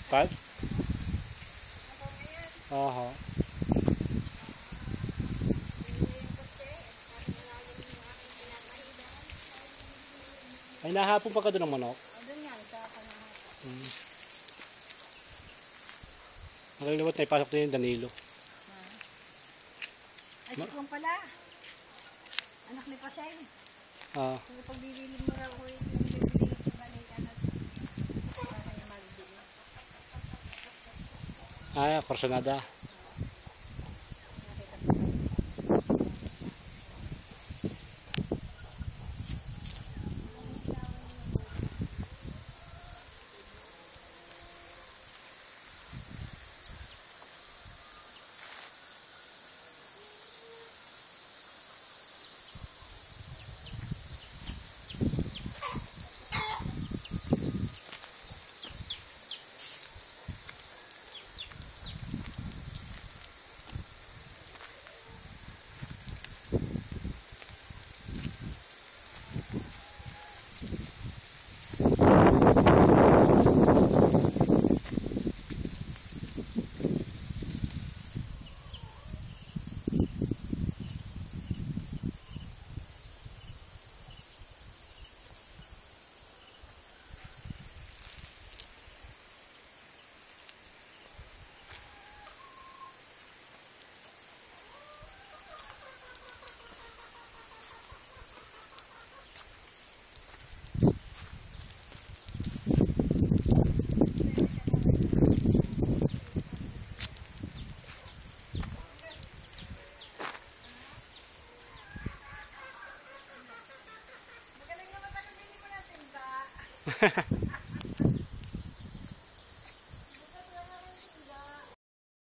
5? Aha. Ay, nahapon pa ka doon ng manok? Doon yan, sa kanahan. Nakalimutan na ipasok din yung Danilo. Ay, si Kung pala. Anak ni Pasay. Kung pagbibili mo raw ko yung bibili ko balik, para kanya magbili. Ay, Corsonada. Magaling naman ako, hindi mo natin ba?